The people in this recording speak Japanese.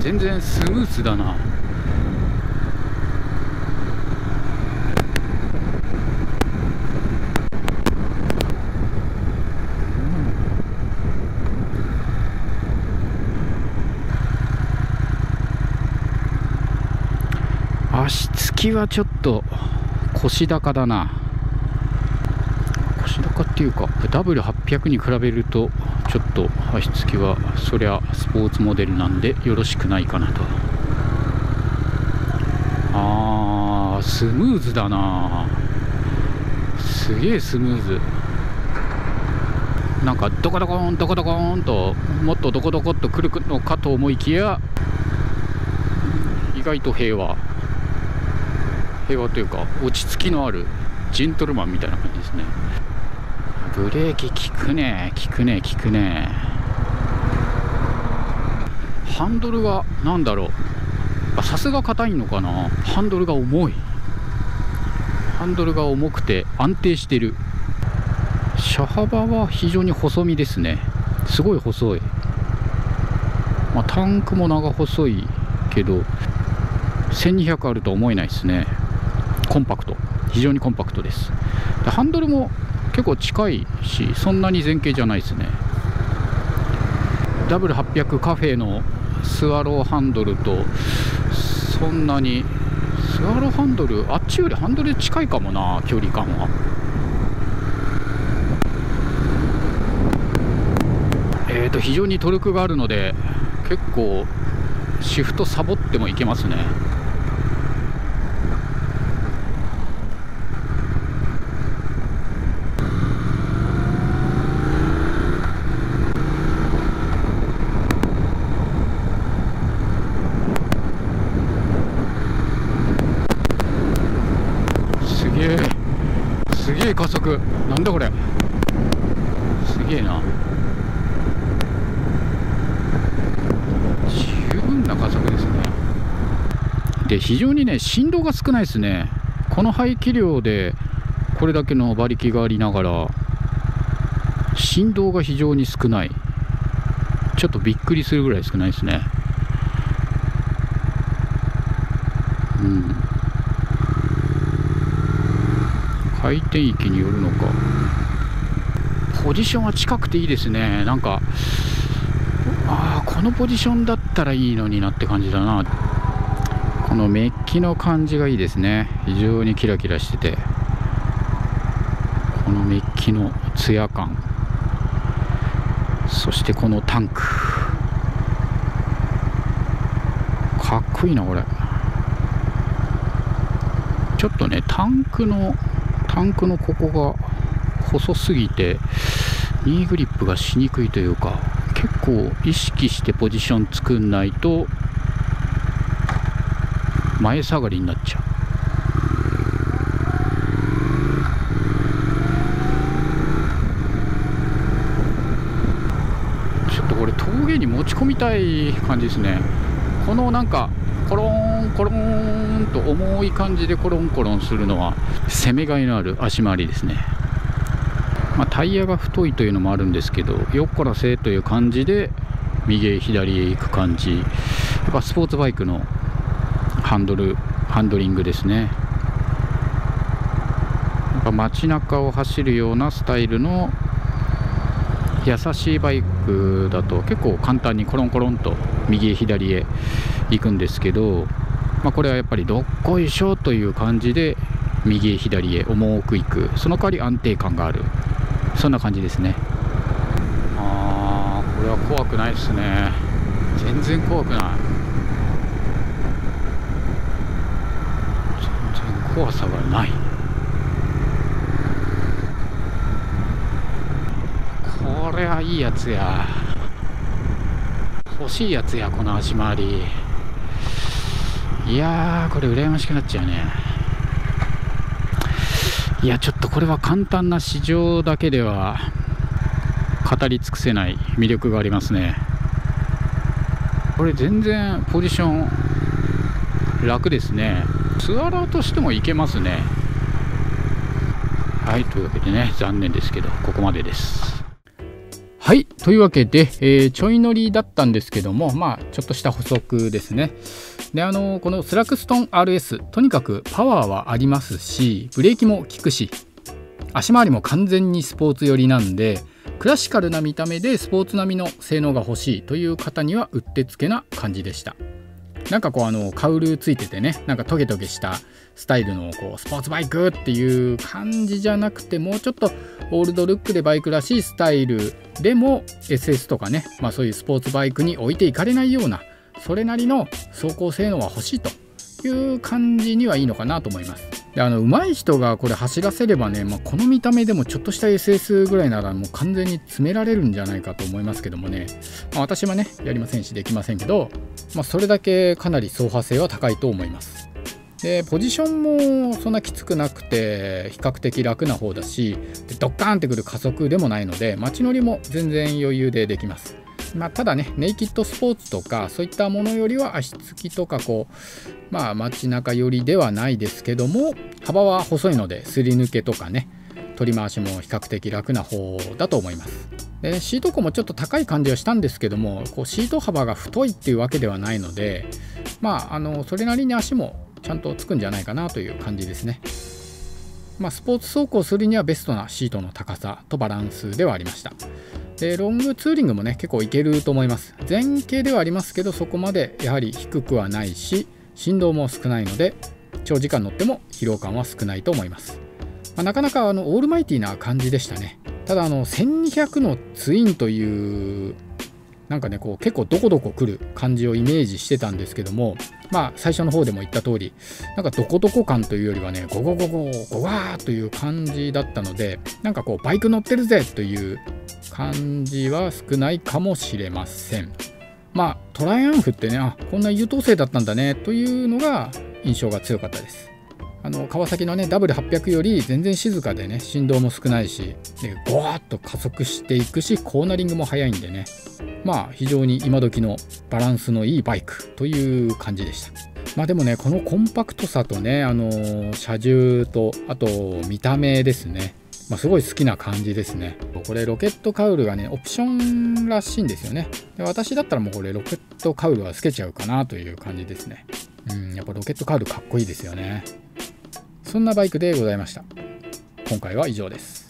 全然スムーズだな。足つきはちょっと腰高だな。腰高っていうか W800 に比べるとちょっと足つきはそりゃスポーツモデルなんでよろしくないかなと。スムーズだな。すげえスムーズ。なんかドコドコーンドコドコーンともっとドコドコっとくるのかと思いきや、意外と平和というか落ち着きのあるジェントルマンみたいな感じですね。ブレーキ効くね。ハンドルがなんだろう、さすが硬いのかな。ハンドルが重くて安定してる。車幅は非常に細身ですね。すごい細い。タンクも長細いけど1200あるとは思えないですね。コンパクト、非常にコンパクトです。でハンドルも結構近いし、そんなに前傾じゃないですね。 W800 カフェのスワローハンドルとそんなに、スワローハンドルあっちよりハンドル近いかもな、距離感は。非常にトルクがあるので結構シフトサボってもいけますね。すげえ加速。なんだこれ、すげえな。十分な加速ですね。で非常にね振動が少ないですね。この排気量でこれだけの馬力がありながら振動が非常に少ない。ちょっとびっくりするぐらい少ないですね。回転域によるのか。ポジションは近くていいですね。なんかこのポジションだったらいいのになって感じだな。このメッキの感じがいいですね。非常にキラキラしてて、このメッキのツヤ感、そしてこのタンクかっこいいなこれ。ちょっとねタンクのここが細すぎてニーグリップがしにくいというか、結構意識してポジション作んないと前下がりになっちゃう。ちょっとこれ峠に持ち込みたい感じですね。このなんかコロンコロンと重い感じでコロンコロンするのは攻めがいのある足回りですね。タイヤが太いというのもあるんですけど、よっこらせという感じで右へ左へ行く感じ。やっぱスポーツバイクのハンドリングですね。やっぱ街中を走るようなスタイルの優しいバイクだと結構簡単にコロンコロンと右へ左へ行くんですけど、これはやっぱりどっこいしょという感じで右へ左へ重く行く。その代わり安定感がある、そんな感じですね。これは怖くないですね。全然怖くない。全然怖さがない。これはいいやつや。欲しいやつや、この足回り。いやー、これ羨ましくなっちゃうね。いや、ちょっとこれは簡単な市場だけでは語り尽くせない魅力がありますね。これ全然ポジション楽ですね。ツアラーとしてもいけますね。はい、というわけでね、残念ですけどここまでです。 はい、というわけで、ちょい乗りだったんですけども、ちょっとした補足ですね。で、このスラクストン RS、とにかくパワーはありますし、ブレーキも効くし、足回りも完全にスポーツ寄りなんで、クラシカルな見た目でスポーツ並みの性能が欲しいという方にはうってつけな感じでした。なんかこうカウルついててね、なんかトゲトゲしたスタイルのこうスポーツバイクっていう感じじゃなくて、もうちょっとオールドルックでバイクらしいスタイルでも SS とかね、そういうスポーツバイクに置いていかれないような、それなりの走行性能は欲しいという感じにはいいのかなと思います。で、上手い人がこれ走らせればね、この見た目でもちょっとした SS ぐらいならもう完全に詰められるんじゃないかと思いますけどもね、私はねやりませんしできませんけど、それだけかなり走破性は高いと思います。で、ポジションもそんなきつくなくて比較的楽な方だし、でドッカーンってくる加速でもないので、街乗りも全然余裕でできます。ただね、ネイキッドスポーツとかそういったものよりは足つきとかこう街中寄りではないですけども、幅は細いのですり抜けとかね、取り回しも比較的楽な方だと思います。で、シート高もちょっと高い感じはしたんですけども、こうシート幅が太いっていうわけではないので、それなりに足もちゃんとつくんじゃないかなという感じですね。スポーツ走行するにはベストなシートの高さとバランスではありました。で、ロングツーリングもね結構いけると思います。前傾ではありますけど、そこまでやはり低くはないし、振動も少ないので長時間乗っても疲労感は少ないと思います。なかなかオールマイティーな感じでしたね。ただ1200のツインというなんかねこう結構どこどこ来る感じをイメージしてたんですけども、最初の方でも言った通り、なんかどこどこ感というよりはね、ゴゴゴゴゴワーという感じだったので、なんかこうバイク乗ってるぜという感じは少ないかもしれません。トライアンフってね、こんな優等生だったんだねというのが印象が強かったです。川崎のね W800 より全然静かでね、振動も少ないし、でゴワーッと加速していくし、コーナリングも速いんでね、非常に今時のバランスのいいバイクという感じでした。でもね、このコンパクトさとね、車重とあと見た目ですね、すごい好きな感じですね。これロケットカウルがねオプションらしいんですよね。で、私だったらもうこれロケットカウルはつけちゃうかなという感じですね。やっぱロケットカウルかっこいいですよね。そんなバイクでございました。今回は以上です。